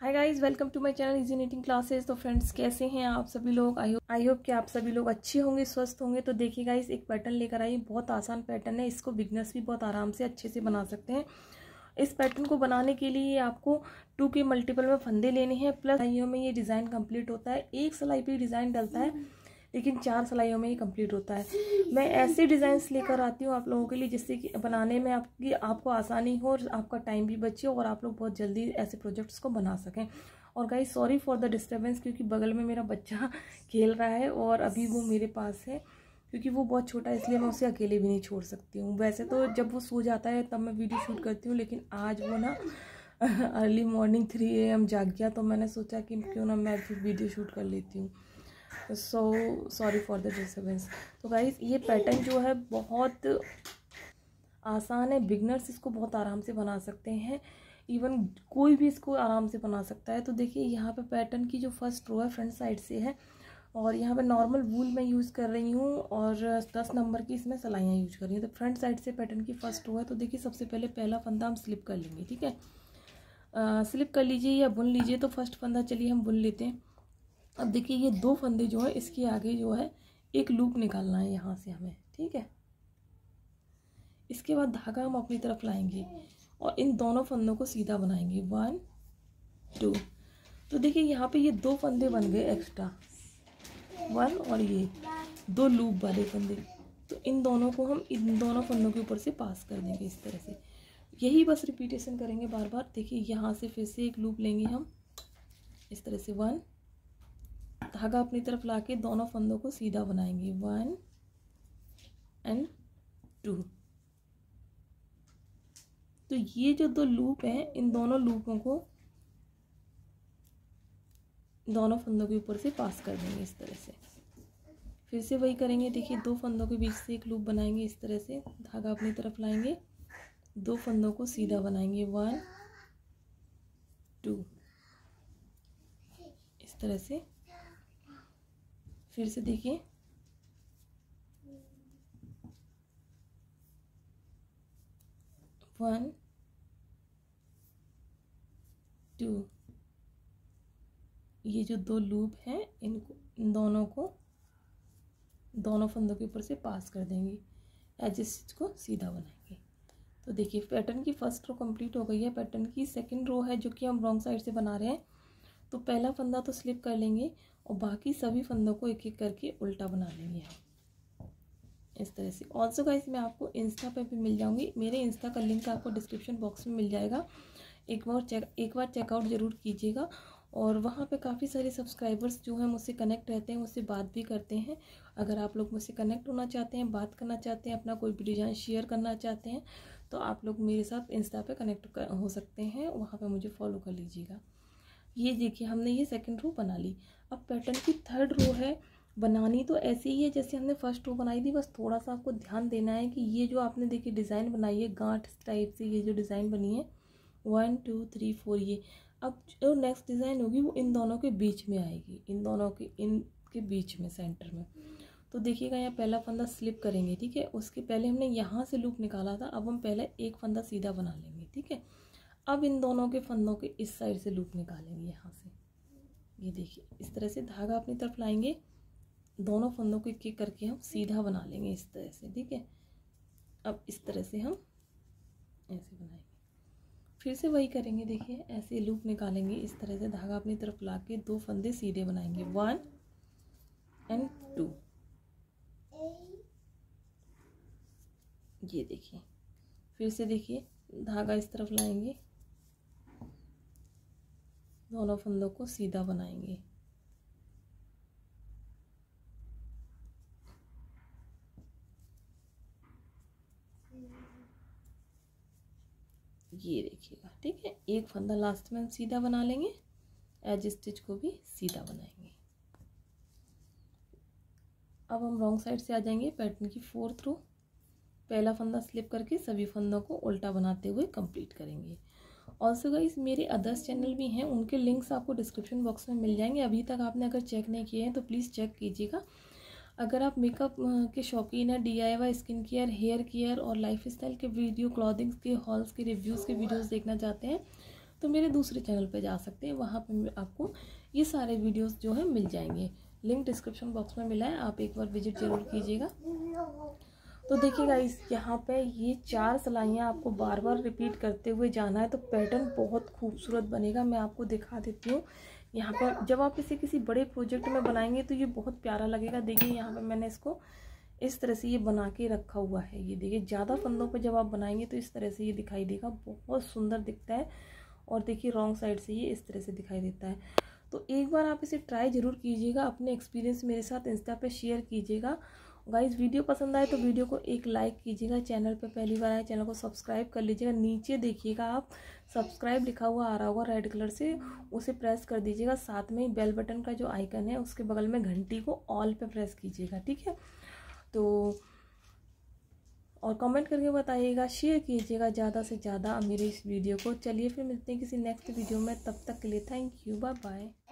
Hi guys, welcome to my channel easy knitting classes. तो friends, कैसे हैं आप सभी लोग? आई होप कि आप सभी लोग अच्छे होंगे, स्वस्थ होंगे। तो देखिए गाइस, एक पैटर्न लेकर आई। बहुत आसान पैटर्न है, इसको बिगनर्स भी बहुत आराम से अच्छे से बना सकते हैं। इस पैटर्न को बनाने के लिए आपको 2 के मल्टीपल में फंदे लेने हैं, प्लस सिलाइयों में ये डिज़ाइन कंप्लीट होता है। एक सिलाई पे डिज़ाइन डलता है, लेकिन 4 सिलाइयों में ही कंप्लीट होता है। मैं ऐसे डिज़ाइंस लेकर आती हूँ आप लोगों के लिए, जिससे कि बनाने में आपको आसानी हो और आपका टाइम भी बचे और आप लोग बहुत जल्दी ऐसे प्रोजेक्ट्स को बना सकें। और guys, sorry for the disturbance, क्योंकि बगल में मेरा बच्चा खेल रहा है और अभी वो मेरे पास है। क्योंकि वो बहुत छोटा है, इसलिए मैं उसे अकेले भी नहीं छोड़ सकती हूँ। वैसे तो जब वो सो जाता है तब मैं वीडियो शूट करती हूँ, लेकिन आज वो ना अर्ली मॉर्निंग 3 AM जाग गया, तो मैंने सोचा कि क्यों ना मैं फिर वीडियो शूट कर लेती हूँ। So sorry for the disturbance. तो गाइस, ये पैटर्न जो है बहुत आसान है, बिगनर्स इसको बहुत आराम से बना सकते हैं। इवन कोई भी इसको आराम से बना सकता है। तो देखिए, यहाँ पे पैटर्न की जो फर्स्ट रो है फ्रंट साइड से है, और यहाँ पे नॉर्मल वूल मैं यूज़ कर रही हूँ और 10 नंबर की इसमें सिलाइयाँ यूज कर रही हूँ। तो फ्रंट साइड से पैटर्न की फर्स्ट रो है। तो देखिए, सबसे पहले पहला फंदा हम स्लिप कर लेंगे। ठीक है, स्लिप कर लीजिए या बुन लीजिए। तो फर्स्ट फंदा चलिए हम बुन लेते हैं। अब देखिए, ये 2 फंदे जो है, इसके आगे जो है एक लूप निकालना है यहाँ से हमें। ठीक है, इसके बाद धागा हम अपनी तरफ लाएंगे और इन दोनों फंदों को सीधा बनाएंगे। 1 2। तो देखिए, यहाँ पे ये 2 फंदे बन गए एक्स्ट्रा, 1 और ये 2 लूप वाले फंदे। तो इन दोनों को हम इन दोनों फंदों के ऊपर से पास कर देंगे इस तरह से। यही बस रिपीटेशन करेंगे बार बार। देखिए, यहाँ से फिर से एक लूप लेंगे हम इस तरह से। 1, धागा अपनी तरफ लाके दोनों फंदों को सीधा बनाएंगे। 1 एंड 2। तो ये जो 2 लूप हैं, इन दोनों लूपों को दोनों फंदों के ऊपर से पास कर देंगे इस तरह से। फिर से वही करेंगे। देखिए, 2 फंदों के बीच से एक लूप बनाएंगे इस तरह से, धागा अपनी तरफ लाएंगे, 2 फंदों को सीधा बनाएंगे। 1 2 इस तरह से। फिर से देखिए, 1 2। ये जो 2 लूप हैं, इन दोनों को दोनों फंदों के ऊपर से पास कर देंगे, एज स्टिच को सीधा बनाएंगे। तो देखिए, पैटर्न की फर्स्ट रो कंप्लीट हो गई है। पैटर्न की सेकंड रो है, जो कि हम रॉन्ग साइड से बना रहे हैं। तो पहला फंदा तो स्लिप कर लेंगे और बाकी सभी फंदों को एक एक करके उल्टा बना लेंगे हम इस तरह से। ऑल्सो गाइस, मैं आपको इंस्टा पे भी मिल जाऊंगी। मेरे इंस्टा का लिंक आपको डिस्क्रिप्शन बॉक्स में मिल जाएगा। एक बार चेकआउट ज़रूर कीजिएगा। और वहाँ पे काफ़ी सारे सब्सक्राइबर्स जो हैं मुझसे कनेक्ट रहते हैं, मुझसे बात भी करते हैं। अगर आप लोग मुझसे कनेक्ट होना चाहते हैं, बात करना चाहते हैं, अपना कोई भी डिज़ाइन शेयर करना चाहते हैं, तो आप लोग मेरे साथ इंस्टा पे कनेक्ट हो सकते हैं। वहाँ पे मुझे फॉलो कर लीजिएगा। ये देखिए, हमने ये सेकंड रो बना ली। अब पैटर्न की थर्ड रो है। बनानी तो ऐसे ही है जैसे हमने फर्स्ट रो बनाई थी, बस थोड़ा सा आपको ध्यान देना है कि ये जो आपने देखिए डिज़ाइन बनाई है गांठ टाइप से, ये जो डिज़ाइन बनी है 1 2 3 4, ये अब जो नेक्स्ट डिज़ाइन होगी वो इन दोनों के बीच में आएगी, इनके बीच में, सेंटर में। तो देखिएगा, यहाँ पहला फंदा स्लिप करेंगे। ठीक है, उसके पहले हमने यहाँ से लूप निकाला था, अब हम पहले एक फंदा सीधा बना लेंगे। ठीक है, अब इन दोनों के फंदों के इस साइड से लूप निकालेंगे यहाँ से। ये देखिए, इस तरह से धागा अपनी तरफ लाएंगे, दोनों फंदों को एक एक करके हम सीधा बना लेंगे इस तरह से। ठीक है, अब इस तरह से हम ऐसे बनाएंगे। फिर से वही करेंगे। देखिए, ऐसे लूप निकालेंगे इस तरह से, धागा अपनी तरफ लाके 2 फंदे सीधे बनाएंगे। 1 एंड 2। ये देखिए, फिर से देखिए, धागा इस तरफ लाएंगे, दोनों फंदों को सीधा बनाएंगे। ये देखिएगा। ठीक है, एक फंदा लास्ट में हम सीधा बना लेंगे, एज स्टिच को भी सीधा बनाएंगे। अब हम रॉन्ग साइड से आ जाएंगे। पैटर्न की फोर्थ रो, पहला फंदा स्लिप करके सभी फंदों को उल्टा बनाते हुए कंप्लीट करेंगे। ऑल्सो गाइस, मेरे अदर्स चैनल भी हैं, उनके लिंक्स आपको डिस्क्रिप्शन बॉक्स में मिल जाएंगे। अभी तक आपने अगर चेक नहीं किए हैं तो प्लीज़ चेक कीजिएगा। अगर आप मेकअप के शौकीन हैं, DIY skin care, hair care और लाइफस्टाइल के वीडियो, क्लॉथिंग्स के हॉल्स के रिव्यूज़ के वीडियोस देखना चाहते हैं, तो मेरे दूसरे चैनल पे जा सकते हैं, वहाँ पे आपको ये सारे वीडियोस जो है मिल जाएंगे। लिंक डिस्क्रिप्शन बॉक्स में मिला है, आप एक बार विजिट जरूर कीजिएगा। तो देखिए गाइस, यहाँ पे ये 4 सिलाइयाँ आपको बार बार रिपीट करते हुए जाना है, तो पैटर्न बहुत खूबसूरत बनेगा। मैं आपको दिखा देती हूँ। यहाँ पर जब आप इसे किसी बड़े प्रोजेक्ट में बनाएंगे तो ये बहुत प्यारा लगेगा। देखिए यहाँ पे मैंने इसको इस तरह से ये बना के रखा हुआ है। ये देखिए ज़्यादा फंदों पर जब आप बनाएंगे तो इस तरह से ये दिखाई देगा, बहुत सुंदर दिखता है। और देखिए रॉन्ग साइड से ये इस तरह से दिखाई देता है। तो एक बार आप इसे ट्राई ज़रूर कीजिएगा, अपने एक्सपीरियंस मेरे साथ इंस्टा पे शेयर कीजिएगा। गाइस वीडियो पसंद आए तो वीडियो को एक लाइक कीजिएगा। चैनल पे पहली बार आए चैनल को सब्सक्राइब कर लीजिएगा। नीचे देखिएगा आप सब्सक्राइब लिखा हुआ आ रहा होगा रेड कलर से, उसे प्रेस कर दीजिएगा। साथ में ही बेल बटन का जो आइकन है उसके बगल में घंटी को ऑल पे प्रेस कीजिएगा, ठीक है। तो और कमेंट करके बताइएगा, शेयर कीजिएगा ज़्यादा से ज़्यादा मेरे इस वीडियो को। चलिए फिर मिलते हैं किसी नेक्स्ट वीडियो में, तब तक के लिए थैंक यू, बाय बाय।